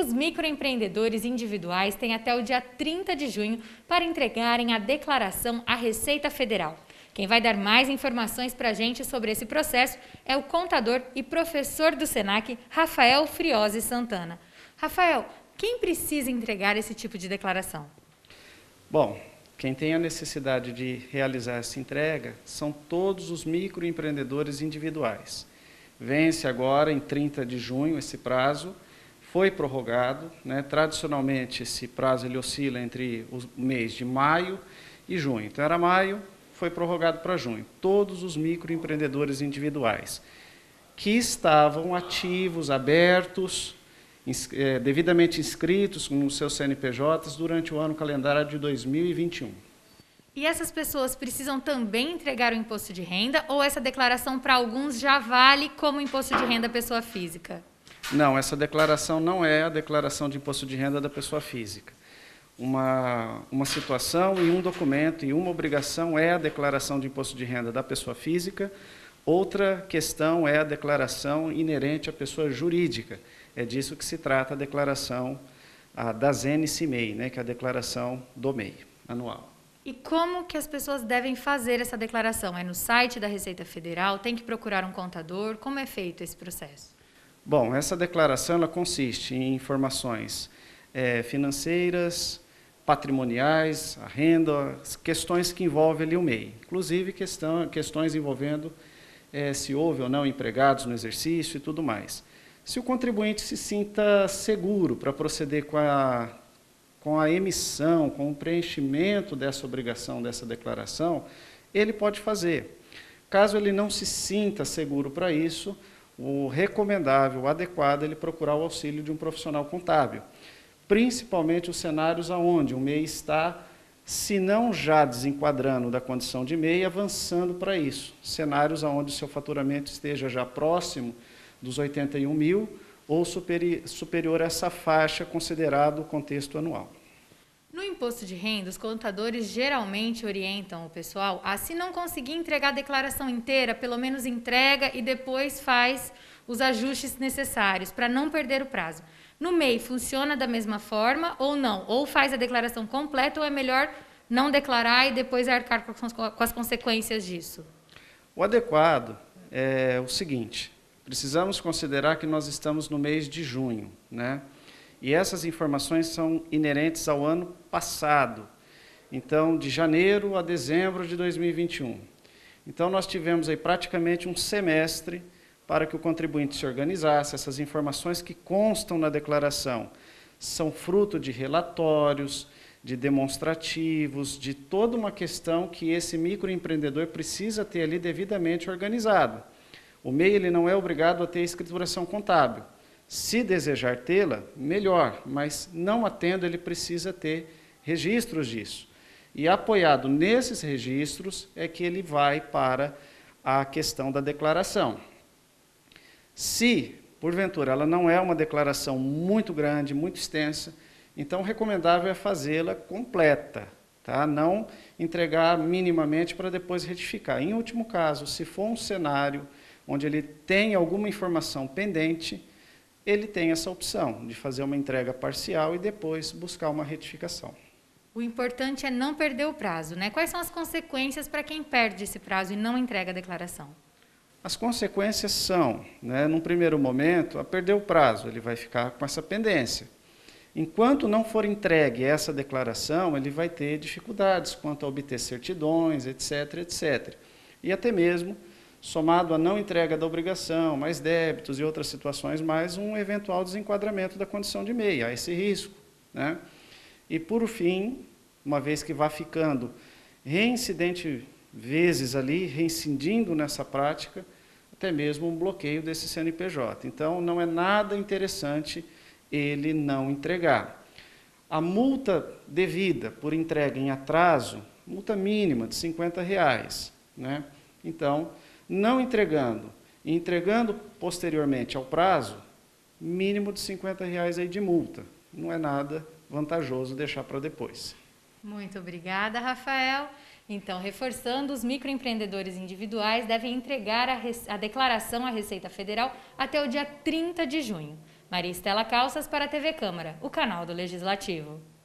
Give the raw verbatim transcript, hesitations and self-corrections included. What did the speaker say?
Os microempreendedores individuais têm até o dia trinta de junho para entregarem a declaração à Receita Federal. Quem vai dar mais informações para a gente sobre esse processo é o contador e professor do Senac, Rafael Friosi Santana. Rafael, quem precisa entregar esse tipo de declaração? Bom, quem tem a necessidade de realizar essa entrega são todos os microempreendedores individuais. Vence agora em trinta de junho esse prazo, foi prorrogado, né? Tradicionalmente esse prazo ele oscila entre o mês de maio e junho. Então era maio, foi prorrogado para junho. Todos os microempreendedores individuais que estavam ativos, abertos, ins- eh, devidamente inscritos com os seus C N P Js durante o ano calendário de dois mil e vinte e um. E essas pessoas precisam também entregar o imposto de renda ou essa declaração para alguns já vale como imposto de renda pessoa física? Não, essa declaração não é a declaração de imposto de renda da pessoa física. Uma, uma situação e um documento e uma obrigação é a declaração de imposto de renda da pessoa física, outra questão é a declaração inerente à pessoa jurídica. É disso que se trata a declaração a, da Z N C M E I, né, que é a declaração do M E I anual. E como que as pessoas devem fazer essa declaração? É no site da Receita Federal? Tem que procurar um contador? Como é feito esse processo? Bom, essa declaração ela consiste em informações é, financeiras, patrimoniais, a renda, questões que envolvem ali o M E I, inclusive questão, questões envolvendo é, se houve ou não empregados no exercício e tudo mais. Se o contribuinte se sinta seguro para proceder com a, com a emissão, com o preenchimento dessa obrigação, dessa declaração, ele pode fazer. Caso ele não se sinta seguro para isso, o recomendável, o adequado, é ele procurar o auxílio de um profissional contábil. Principalmente os cenários onde o M E I está, se não já desenquadrando da condição de M E I, avançando para isso. Cenários onde o seu faturamento esteja já próximo dos oitenta e um mil ou superi- superior a essa faixa considerado o contexto anual. No imposto de renda, os contadores geralmente orientam o pessoal a, se não conseguir entregar a declaração inteira, pelo menos entrega e depois faz os ajustes necessários para não perder o prazo. No M E I, funciona da mesma forma ou não? Ou faz a declaração completa ou é melhor não declarar e depois arcar com as consequências disso? O adequado é o seguinte, precisamos considerar que nós estamos no mês de junho, né? E essas informações são inerentes ao ano passado, então de janeiro a dezembro de dois mil e vinte e um. Então nós tivemos aí praticamente um semestre para que o contribuinte se organizasse. Essas informações que constam na declaração são fruto de relatórios, de demonstrativos, de toda uma questão que esse microempreendedor precisa ter ali devidamente organizado. O M E I ele não é obrigado a ter escrituração contábil. Se desejar tê-la, melhor, mas não a tendo, ele precisa ter registros disso. E apoiado nesses registros é que ele vai para a questão da declaração. Se, porventura, ela não é uma declaração muito grande, muito extensa, então o recomendável é fazê-la completa, tá? Não entregar minimamente para depois retificar. Em último caso, se for um cenário onde ele tem alguma informação pendente, ele tem essa opção de fazer uma entrega parcial e depois buscar uma retificação. O importante é não perder o prazo, né? Quais são as consequências para quem perde esse prazo e não entrega a declaração? As consequências são, né, num primeiro momento, a perder o prazo, ele vai ficar com essa pendência. Enquanto não for entregue essa declaração, ele vai ter dificuldades quanto a obter certidões, etc, etcétera. E até mesmo, somado à não entrega da obrigação, mais débitos e outras situações, mais um eventual desenquadramento da condição de M E I, há esse risco, né? E, por fim, uma vez que vá ficando reincidente vezes ali, reincidindo nessa prática, até mesmo um bloqueio desse C N P J. Então, não é nada interessante ele não entregar. A multa devida por entrega em atraso, multa mínima de cinquenta reais, né? Então, não entregando e entregando posteriormente ao prazo, mínimo de cinquenta reais aí de multa. Não é nada vantajoso deixar para depois. Muito obrigada, Rafael. Então, reforçando, os microempreendedores individuais devem entregar a, a declaração à Receita Federal até o dia trinta de junho. Maria Estela Calças para a T V Câmara, o canal do Legislativo.